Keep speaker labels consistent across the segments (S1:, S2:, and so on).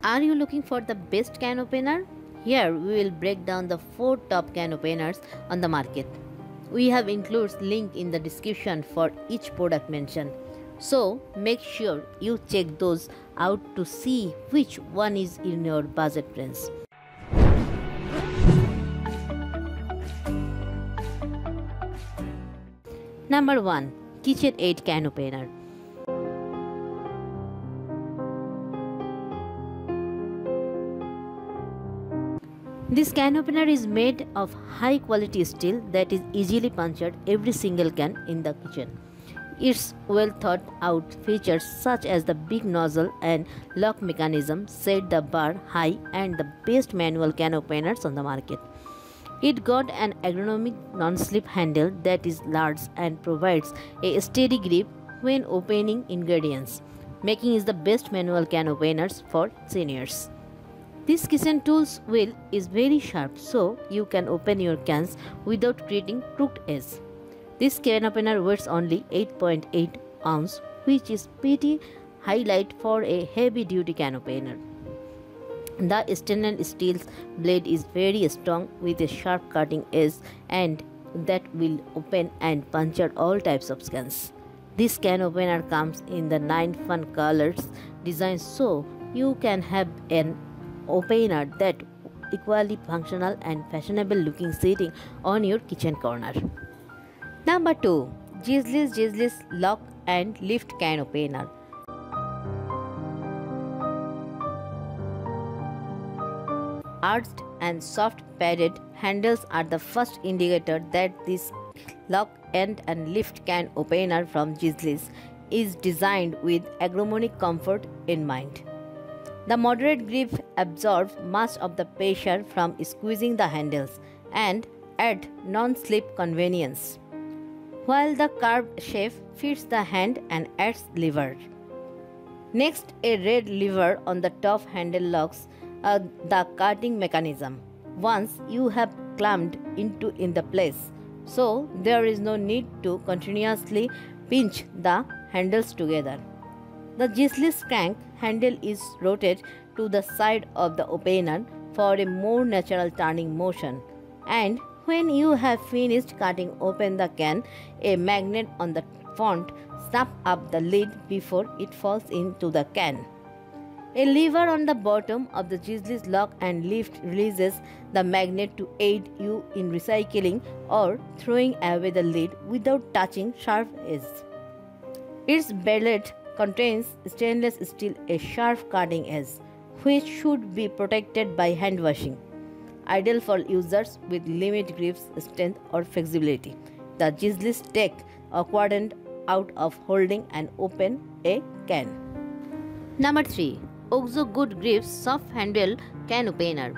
S1: Are you looking for the best can opener? Here we will break down the 4 top can openers on the market. We have included link in the description for each product mentioned. So make sure you check those out to see which one is in your budget range. Number 1. KitchenAid Can Opener. This can opener is made of high quality steel that is easily punctured every single can in the kitchen. Its well thought out features such as the big nozzle and lock mechanism set the bar high and the best manual can openers on the market. It got an ergonomic non-slip handle that is large and provides a steady grip when opening ingredients, making it the best manual can openers for seniors. This kitchen tools wheel is very sharp so you can open your cans without creating crooked edges. This can opener weighs only 8.8 ounce, which is pretty highlight for a heavy duty can opener. The stainless steel blade is very strong with a sharp cutting edge and that will open and puncture all types of cans. This can opener comes in the 9 fun colors designs so you can have an opener that equally functional and fashionable looking sitting on your kitchen corner. Number 2. Jizzless Lock and Lift Can Opener. Arched and soft padded handles are the first indicator that this lock and lift can opener from Jizzless is designed with ergonomic comfort in mind. The moderate grip absorbs much of the pressure from squeezing the handles and adds non-slip convenience, while the curved shape fits the hand and adds lever. Next, a red lever on the top handle locks the cutting mechanism once you have clamped into in the place, so there is no need to continuously pinch the handles together. The Jizzless crank handle is rotated to the side of the opener for a more natural turning motion, and when you have finished cutting open the can, a magnet on the front snaps up the lid before it falls into the can. A lever on the bottom of the Jizzless lock and lift releases the magnet to aid you in recycling or throwing away the lid without touching sharp edges. Its blade contains stainless steel, a sharp cutting edge, which should be protected by hand washing. Ideal for users with limited grip strength or flexibility. The Jizzless take a quadrant out of holding and open a can. Number 3. OXO Good Grips Soft Handle Can Opener.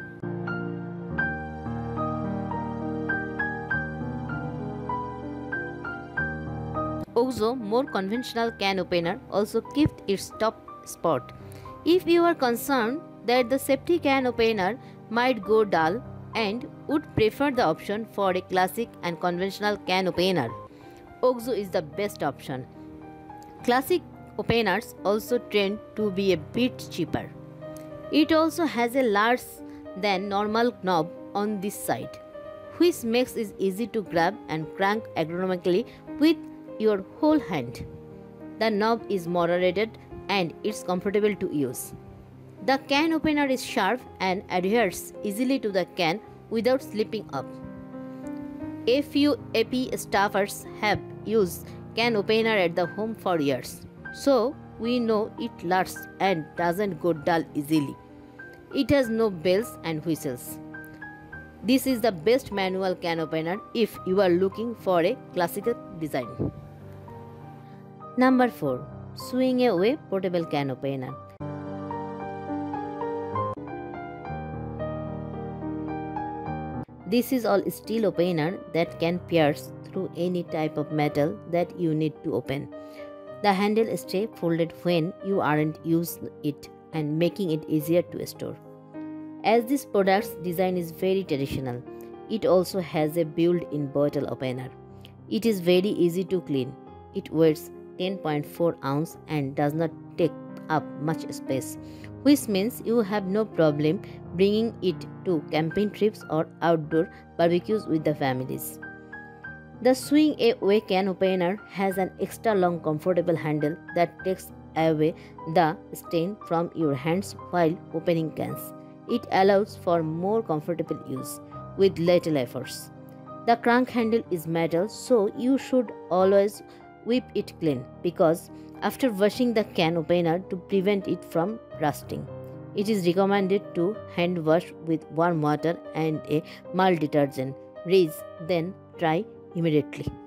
S1: OXO more conventional can opener also kept its top spot. If you are concerned that the safety can opener might go dull and would prefer the option for a classic and conventional can opener, OXO is the best option. Classic openers also tend to be a bit cheaper. It also has a large than normal knob on this side, which makes it easy to grab and crank ergonomically with your whole hand. The knob is moderated and it's comfortable to use. The can opener is sharp and adheres easily to the can without slipping up. A few AP staffers have used can opener at the home for years, so we know it lasts and doesn't go dull easily. It has no bells and whistles. This is the best manual can opener if you are looking for a classical design. Number 4. Swing Away Portable Can Opener. This is all steel opener that can pierce through any type of metal that you need to open. The handle stays folded when you aren't using it and making it easier to store. As this product's design is very traditional, it also has a built-in bottle opener. It is very easy to clean. It weighs 10.4 ounce and does not take up much space, which means you have no problem bringing it to camping trips or outdoor barbecues with the families. The swing away can opener has an extra long comfortable handle that takes away the strain from your hands while opening cans. It allows for more comfortable use with little efforts. The crank handle is metal, so you should always whip it clean because after washing the can opener to prevent it from rusting. It is recommended to hand wash with warm water and a mild detergent. Rinse, then dry immediately.